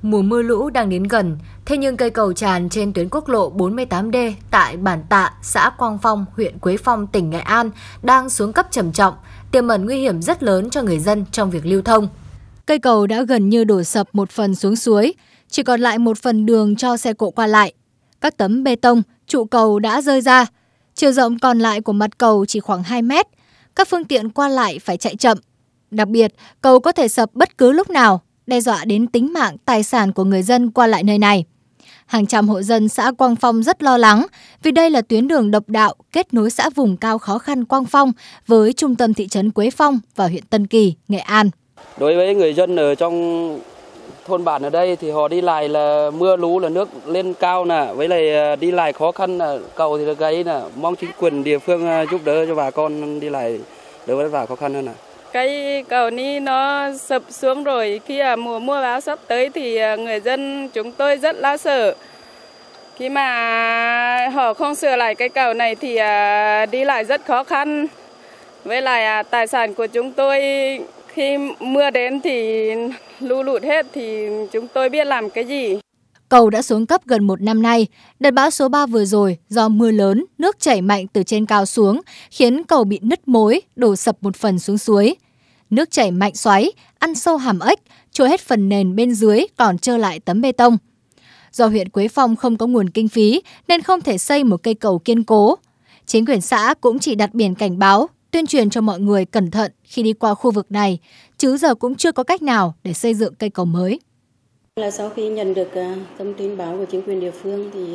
Mùa mưa lũ đang đến gần, thế nhưng cây cầu tràn trên tuyến quốc lộ 48D tại Bản Tạ, xã Quang Phong, huyện Quế Phong, tỉnh Nghệ An đang xuống cấp trầm trọng, tiềm ẩn nguy hiểm rất lớn cho người dân trong việc lưu thông. Cây cầu đã gần như đổ sập một phần xuống suối, chỉ còn lại một phần đường cho xe cộ qua lại. Các tấm bê tông, trụ cầu đã rơi ra, chiều rộng còn lại của mặt cầu chỉ khoảng 2 mét. Các phương tiện qua lại phải chạy chậm. Đặc biệt, cầu có thể sập bất cứ lúc nào, đe dọa đến tính mạng, tài sản của người dân qua lại nơi này. Hàng trăm hộ dân xã Quang Phong rất lo lắng vì đây là tuyến đường độc đạo kết nối xã vùng cao khó khăn Quang Phong với trung tâm thị trấn Quế Phong và huyện Tân Kỳ, Nghệ An. Đối với người dân ở trong thôn bản ở đây thì họ đi lại là mưa lũ là nước lên cao nè, với lại đi lại khó khăn là cầu thì gây nè, mong chính quyền địa phương giúp đỡ cho bà con đi lại đỡ vất vả khó khăn hơn nè. Cái cầu này nó sập xuống rồi, khi mùa mưa bão sắp tới thì người dân chúng tôi rất lo sợ. Khi mà họ không sửa lại cái cầu này thì đi lại rất khó khăn. Với lại tài sản của chúng tôi khi mưa đến thì lũ lụt hết thì chúng tôi biết làm cái gì. Cầu đã xuống cấp gần một năm nay. Đợt bão số 3 vừa rồi do mưa lớn, nước chảy mạnh từ trên cao xuống khiến cầu bị nứt mối, đổ sập một phần xuống suối. Nước chảy mạnh xoáy, ăn sâu hàm ếch, trôi hết phần nền bên dưới còn trơ lại tấm bê tông. Do huyện Quế Phong không có nguồn kinh phí nên không thể xây một cây cầu kiên cố. Chính quyền xã cũng chỉ đặt biển cảnh báo, tuyên truyền cho mọi người cẩn thận khi đi qua khu vực này, chứ giờ cũng chưa có cách nào để xây dựng cây cầu mới. Là sau khi nhận được thông tin báo của chính quyền địa phương thì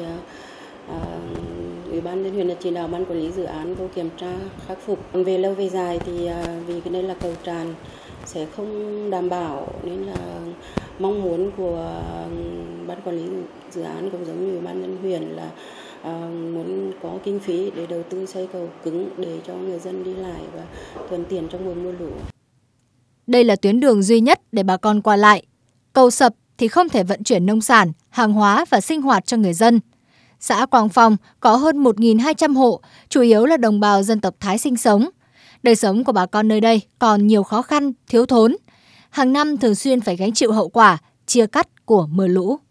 Ủy ban nhân huyện đã chỉ đạo ban quản lý dự án vô kiểm tra khắc phục. Về lâu về dài thì vì cái đây là cầu tràn sẽ không đảm bảo nên là mong muốn của ban quản lý dự án cũng giống như Ủy ban nhân huyện là muốn có kinh phí để đầu tư xây cầu cứng để cho người dân đi lại và thuận tiện trong mùa mưa lũ. Đây là tuyến đường duy nhất để bà con qua lại. Cầu sập thì không thể vận chuyển nông sản, hàng hóa và sinh hoạt cho người dân. Xã Quang Phong có hơn 1.200 hộ, chủ yếu là đồng bào dân tộc Thái sinh sống. Đời sống của bà con nơi đây còn nhiều khó khăn, thiếu thốn. Hàng năm thường xuyên phải gánh chịu hậu quả, chia cắt của mưa lũ.